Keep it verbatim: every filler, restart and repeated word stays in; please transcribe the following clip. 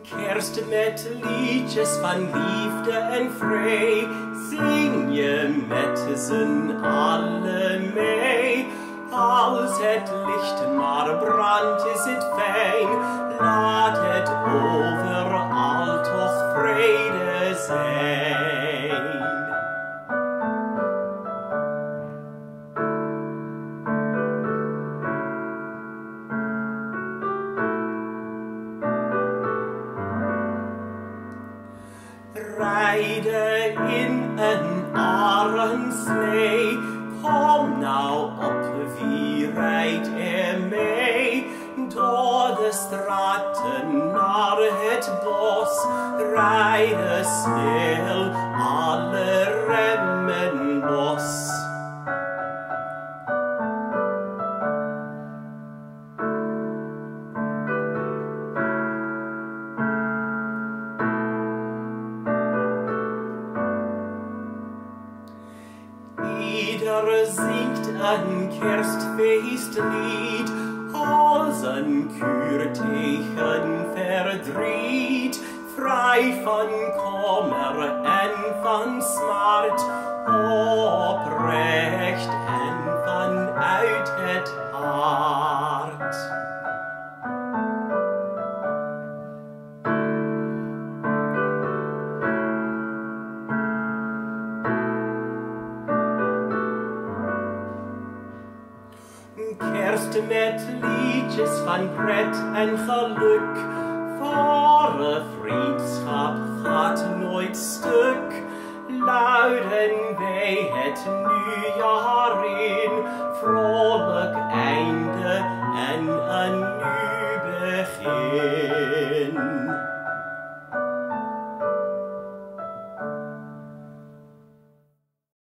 Kerst met liedjes van liefde en vree, zing je met z'n allen mee. Als het licht maar brandt, is het fijn. Laat het overal toch vrede zijn. Rijden in een arrenslee, kom nou op, wie rijdt er mee? Door de straten naar het bos, rijden snel, alle remmen los. Ieder zingt een kerstfeestlied, als een kuur tegen verdriet. Vrij van kommer en van smart, oprecht en vanuit het hart. Kerst met liedjes van pret en geluk, ware vriendschap gaat nooit stuk. Luiden wij het nieuwjaar in,